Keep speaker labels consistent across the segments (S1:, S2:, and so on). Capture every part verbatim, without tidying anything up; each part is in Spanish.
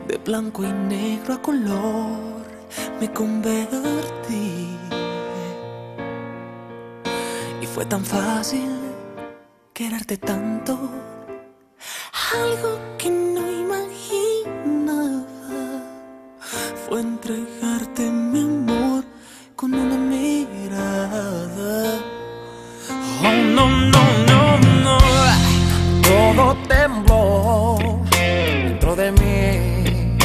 S1: De blanco y negro a color me convertí. Y fue tan fácil quererte tanto, algo que no imaginaba fue entregarte mi amor con una mirada.
S2: Oh, no, no, no, no. Todo tembló dentro de mí.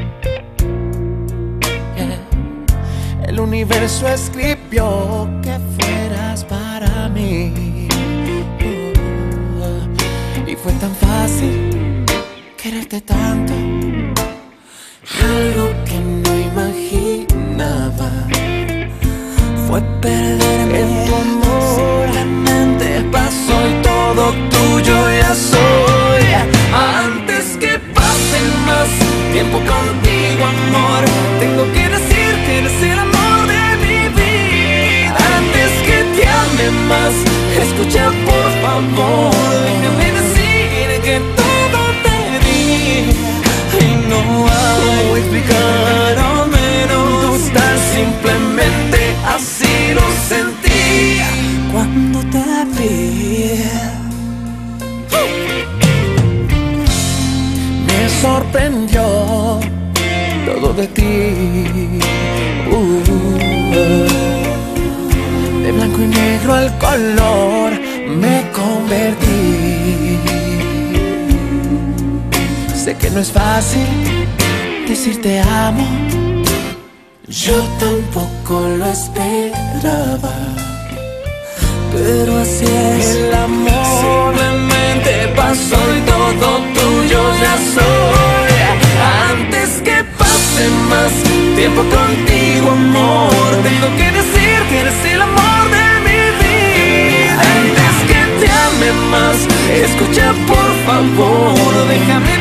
S2: Yeah. El universo escribió que fueras para mí. Uh, y fue tan fácil quererte tanto,
S1: algo que no imaginaba fue perderme en tu amor. Simplemente pasó y todo tuyo ya soy. Antes que pase más tiempo contigo, amor, tengo que decir que eres el amor de mi vida. Antes que te ame más, escucha por favor, déjame decir que todo te di. Y no hago explicar, al menos tan simplemente así lo sentí cuando te vi.
S2: me sorprendió todo de ti. Uh, de blanco y negro al color me convertí. Sé que no es fácil decir te amo,
S1: yo tampoco lo esperaba, pero así es
S2: el amor.
S1: Simplemente pasó y todo tuyo ya soy. Antes que pase más tiempo contigo, amor, tengo que decir que eres el amor de mi vida. Antes que te ame más, escucha por favor, déjame